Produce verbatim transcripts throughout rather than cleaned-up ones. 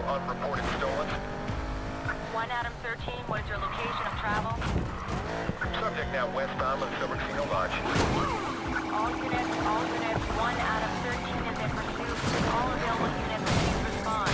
unreported stolen. one Adam thirteen, what is your location of travel? Subject now westbound of Silver Casino Lodge. All units, all units, one Adam thirteen is in pursuit. All available units, please respond.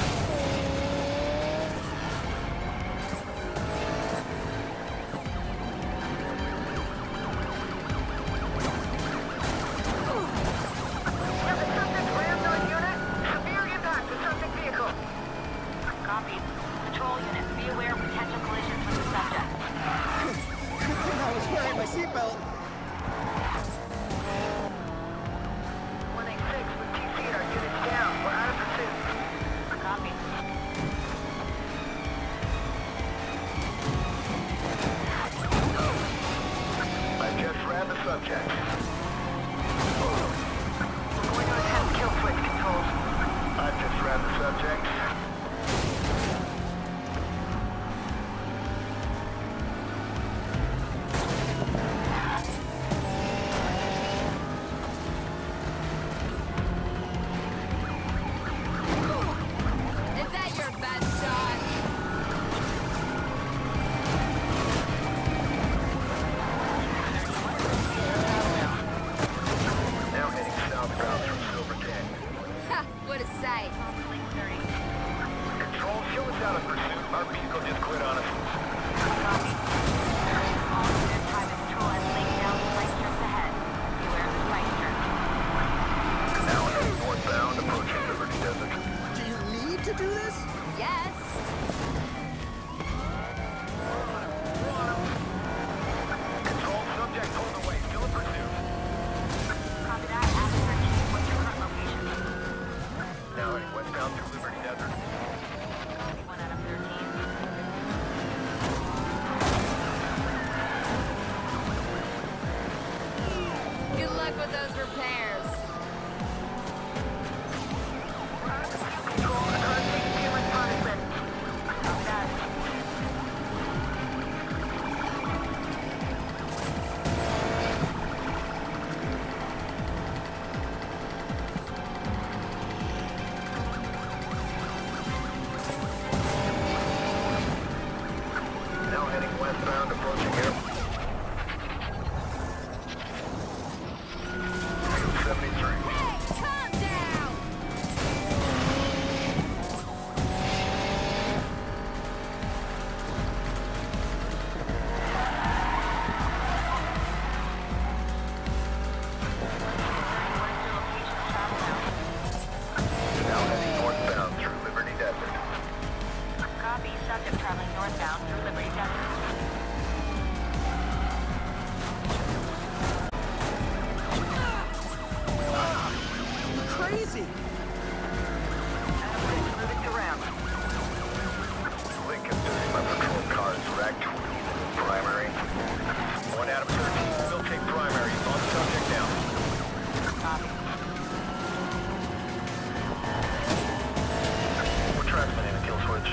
Copy. Patrol units, be aware of potential collisions with the subject. Good thing I was wearing my seatbelt. one eighty-six with T C and our units down. We're out of pursuit. Copy. I just ran the subject. We're going to attempt kill switch controls. I just ran the subject. What a sight. Control, show us out of pursuit. Our vehicle just quit on us. Copy. All units, highway patrol has laid down flight strips ahead. Beware of the flight strips. Now heading northbound, approaching Liberty Desert. Do you need to do this? Yes. Control, subject pulled away. Still in pursuit. Copy that. Adam thirteen, what's your current location? Now heading westbound through Liberty Desert. Copy, one Adam thirteen. Good luck with those repairs. Control, I can't take human punishment. Copy that. Now heading westbound, approaching air. seventy-three. Hey, calm down! Now heading northbound through Liberty Desert. Copy, subject traveling northbound through Liberty Desert. You're crazy. Moving to ramp. Lincoln thirty, my patrol cars wrecked. Primary. One Adam thirteen, still take primary. On subject now. Copy. We're transmitting a kill switch.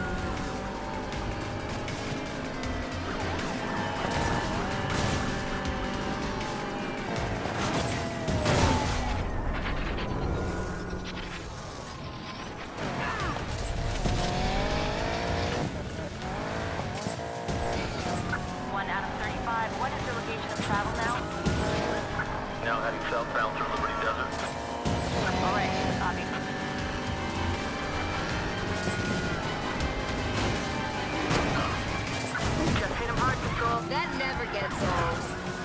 one Adam thirty-five, what is your location of travel now? Now heading southbound through Liberty Desert. Alright, copy. Just hit him hard, control. That never gets old.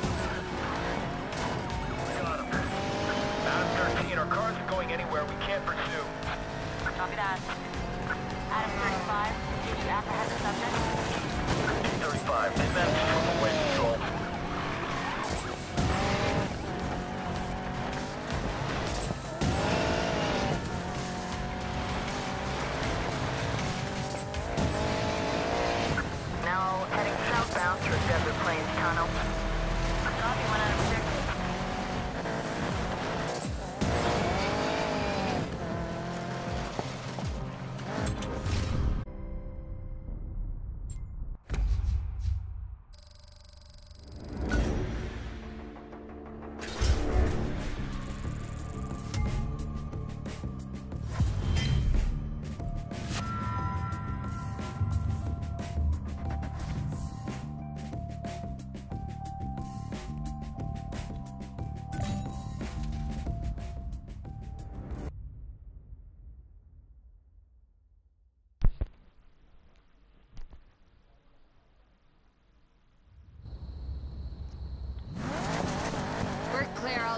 Got him. Adam thirteen, our cars are going anywhere. We can't pursue. Copy that. Adam thirty-five, did you apprehend the subject? T thirty-five, they managed to move away, control. Now heading southbound through Desert Plains Tunnel. Copy, one Adam six.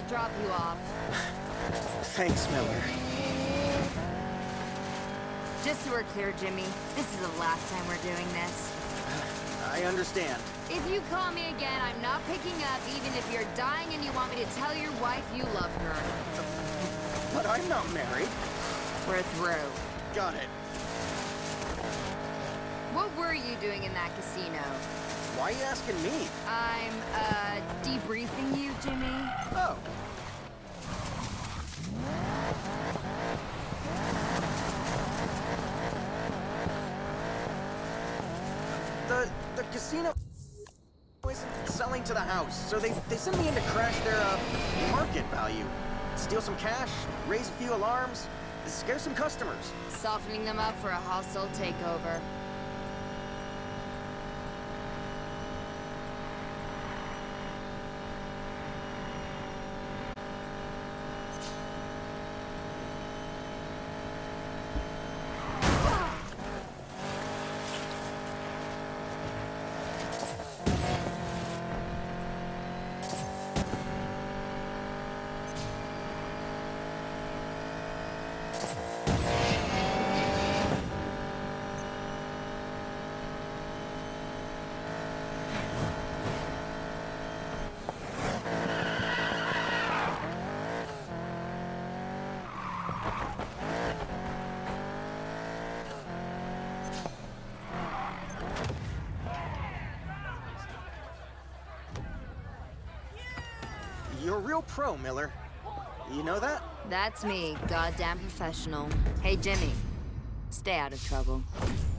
I'll drop you off. Thanks, Miller. Just so we're clear, Jimmy, this is the last time we're doing this. I understand. If you call me again, I'm not picking up, even if you're dying and you want me to tell your wife you love her. But I'm not married. We're through. Got it. What were you doing in that casino? Why are you asking me? I'm, uh, debriefing you, Jimmy. Oh. The the casino isn't selling to the house, so they they sent me in to crash their uh, market value, steal some cash, raise a few alarms, scare some customers. Softening them up for a hostile takeover. You're a real pro, Miller. You know that? That's me, goddamn professional. Hey, Jimmy, stay out of trouble.